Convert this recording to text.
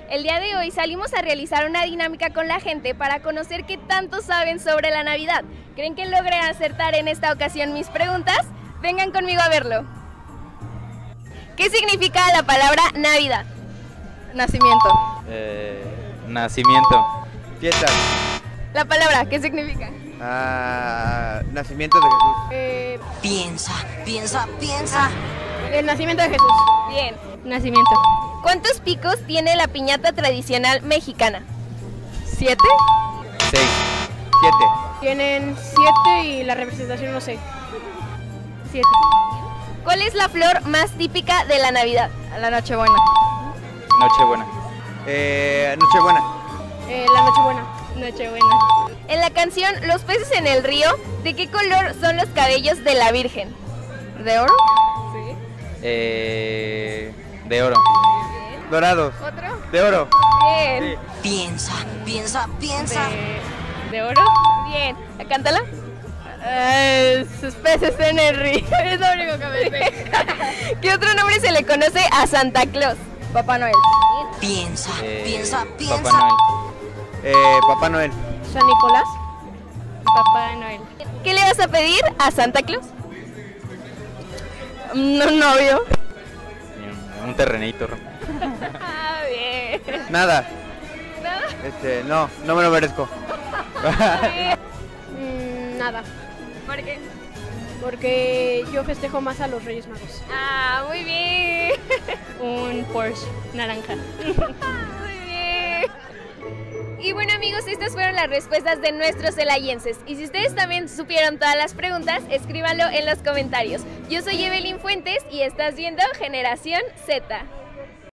El día de hoy salimos a realizar una dinámica con la gente para conocer qué tanto saben sobre la Navidad. ¿Creen que logré acertar en esta ocasión mis preguntas? Vengan conmigo a verlo. ¿Qué significa la palabra Navidad? Nacimiento. Nacimiento. Fiesta. La palabra, ¿qué significa? Nacimiento de Jesús. Piensa. El nacimiento de Jesús. Bien. Nacimiento. ¿Cuántos picos tiene la piñata tradicional mexicana? 7. 6. 7. Tienen 7 y la representación no sé. 7. ¿Cuál es la flor más típica de la Navidad? La Nochebuena. Nochebuena. Nochebuena. La Nochebuena. Nochebuena. En la canción Los peces en el río, ¿de qué color son los cabellos de la Virgen? ¿De oro? Sí. De oro. Dorados. ¿Otro? De oro. Bien. Piensa. ¿De oro? Bien. Cántala. Sus peces en el río. Es lo único que me sé. ¿Qué otro nombre se le conoce a Santa Claus? Papá Noel. Piensa. Papá Noel. Papá Noel. San Nicolás. Papá Noel. ¿Qué le vas a pedir a Santa Claus? Un novio. Un terrenito. Ah, bien. Nada. ¿Nada? No me lo merezco. Nada. ¿Por qué? Porque yo festejo más a los Reyes Magos. Ah, muy bien. Un Porsche naranja. Muy bien. Y bueno amigos, estas fueron las respuestas de nuestros celayenses. Y si ustedes también supieron todas las preguntas, escríbanlo en los comentarios. Yo soy Evelyn Fuentes y estás viendo Generación Z.